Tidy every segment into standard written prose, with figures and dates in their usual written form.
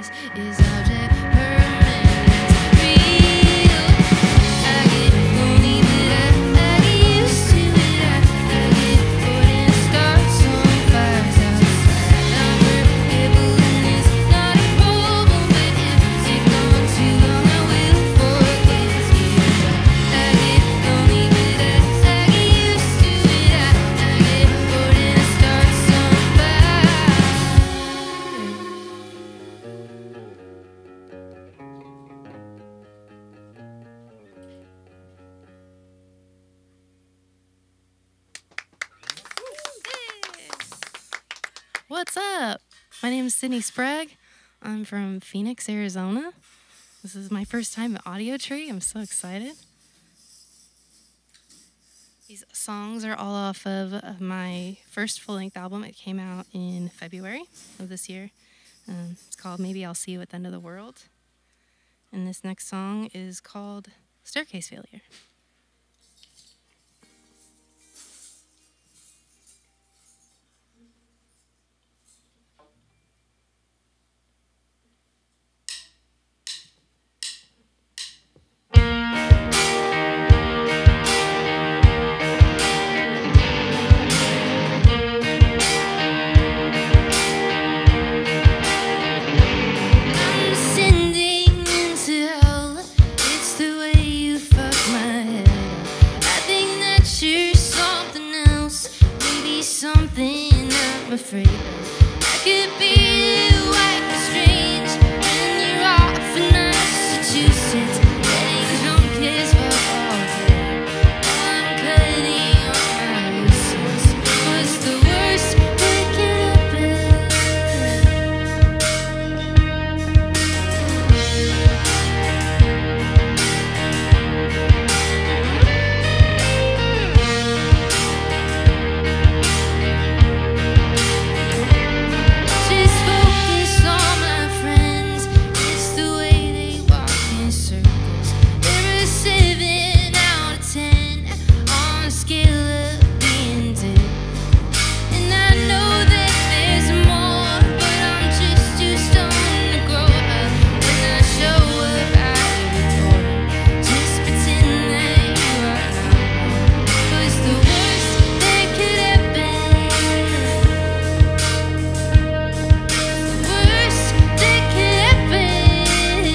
this is object permanence real. I get lonely, but I get used to it. I get bored and start some fires outside. I'm forgettable and it's not a problem, but if it's gone too long, I will forget you. I get lonely, but I get used to it. I get bored and I start some fires. What's up? My name is Sydney Sprague. I'm from Phoenix, Arizona. This is my first time at Audiotree. I'm so excited. These songs are all off of my first full-length album. It came out in February of this year. It's called Maybe I'll See You at the End of the World. And this next song is called Staircase Failure. I'm descending into hell. It's the way you fuck my head up. I think that you're something else, maybe something I'm afraid of. I could be white and strange when you're off in Massachusetts, getting drunk as fuck all day. I'm cutting on my loose ends. What's the worst that could happen? Just focus on my friends. It's the way they walk in circles. They're a 7 out of 10 on a scale of being dead. And I know that there's more, but I'm just too stoned to grow up. When I show up at your door, just pretend that you are not home. 'Cause the worst that could happen, the worst that could happen.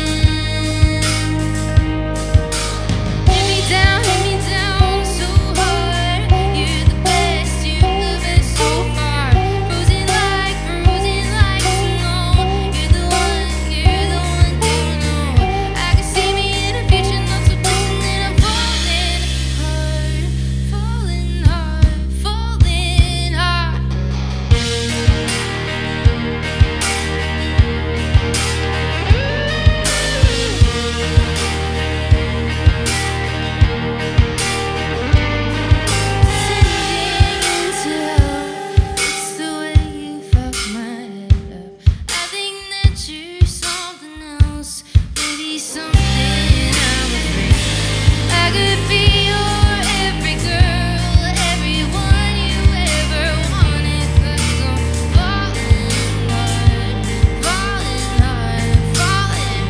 Hit me down so hard. You're the best so far. Frozen like snow. You're the one you know. I can see me in the future, not so distant, and I'm falling hard, falling hard, falling hard. Descending into hell, it's the way you fuck my head up. I think that you're something else, maybe something I'm afraid of. I could be your every girl, everyone you ever wanted. 'Cause I'm falling hard, falling hard, falling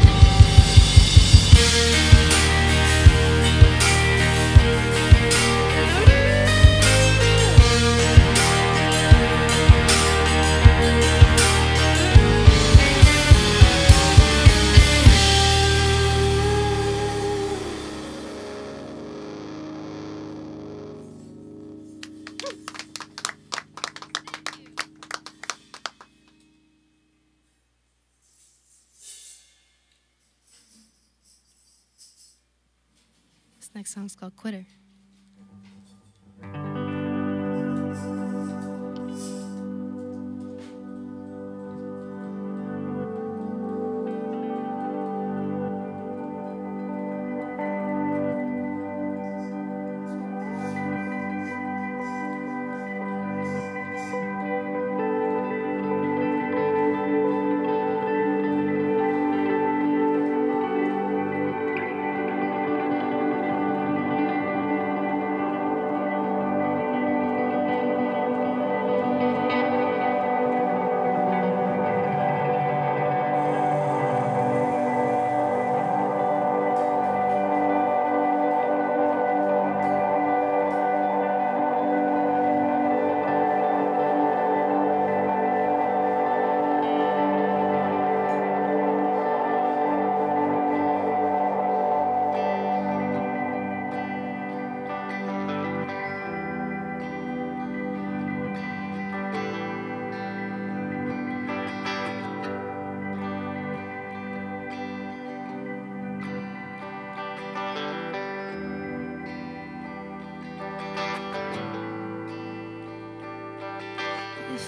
This next song's called Quitter.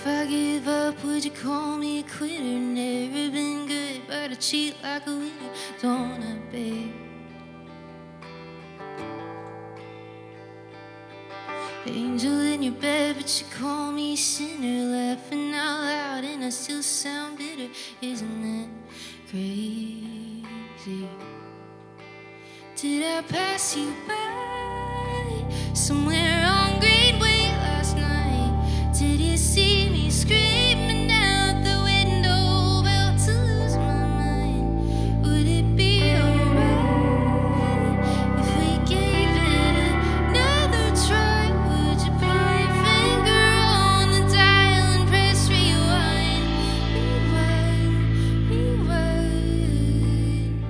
If I give up, would you call me a quitter? Never been good, but I cheat like a winner, don't I, babe? Angel in your bed, but you call me a sinner, laughing out loud and I still sound bitter. Isn't that crazy? Did I pass you by somewhere on Greenway last night? Did you see me screaming out the window, about to lose my mind? Would it be alright if we gave it another try? Would you put your finger on the dial and press rewind? Rewind, rewind.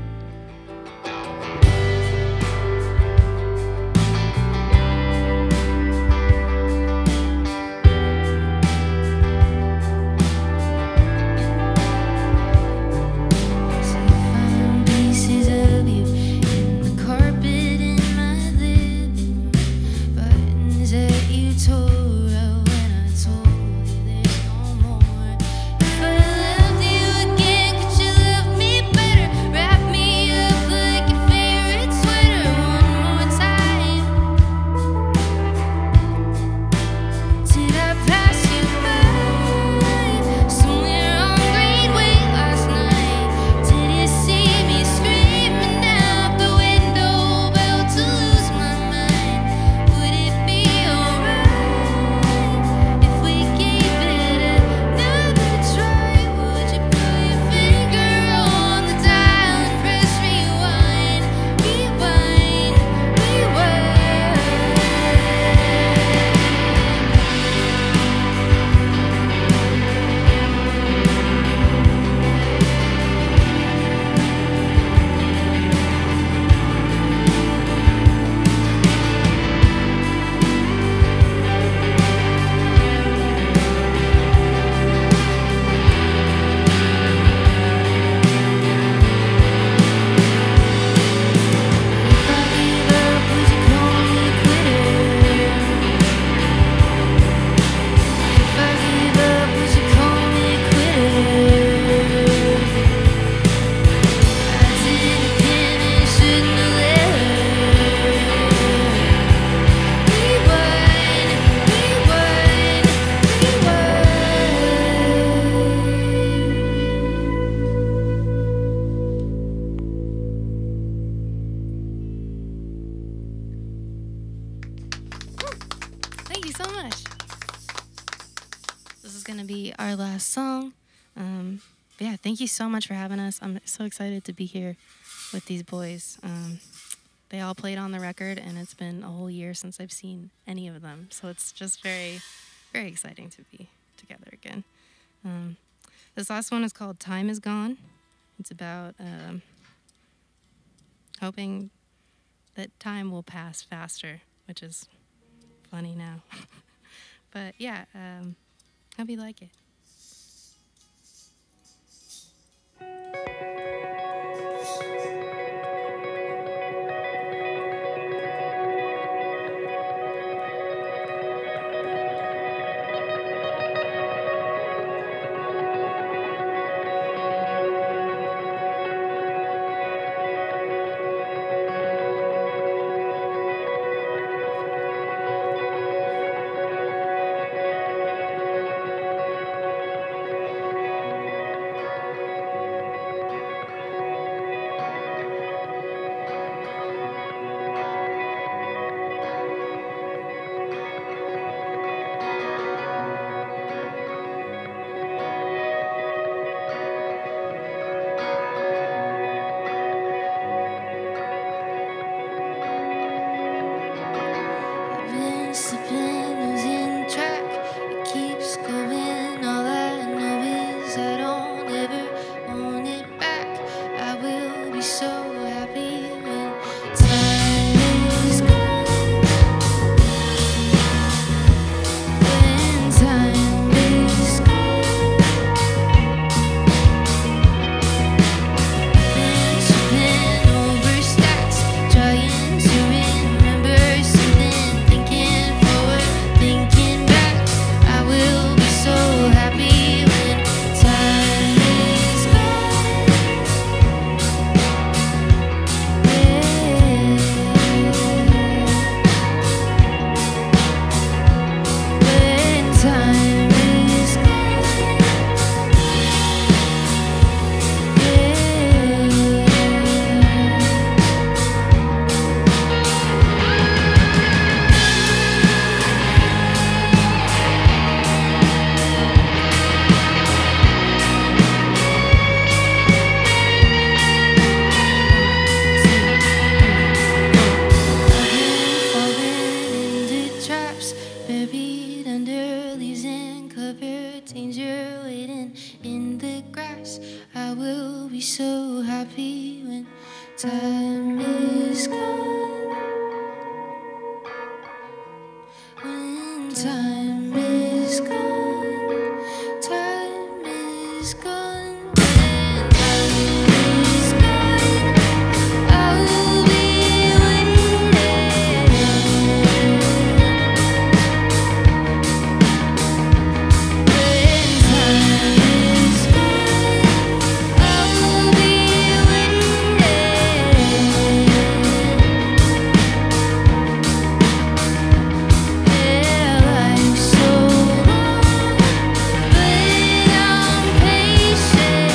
Thank you so much. This is going to be our last song. But yeah, thank you so much for having us. I'm so excited to be here with these boys. They all played on the record, and it's been a whole year since I've seen any of them. So it's just very, very exciting to be together again. This last one is called Time Is Gone. It's about hoping that time will pass faster, which is funny now. But yeah, hope you like it. be so happy when time is gone. When time is gone, time is gone. When time is gone, I'll be waiting. When time is gone, I'll be waiting. Yeah, life's so long, but I'm patient.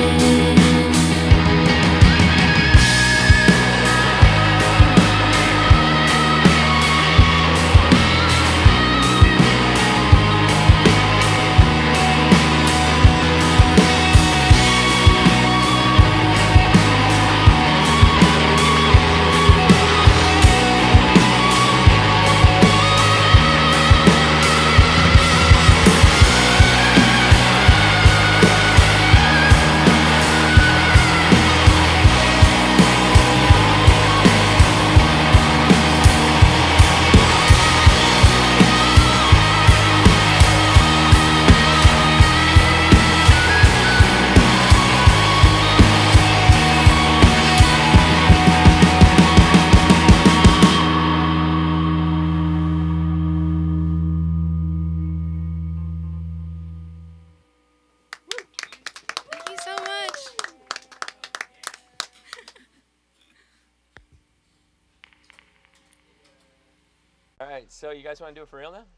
Thank you so much. All right, so you guys want to do it for real now?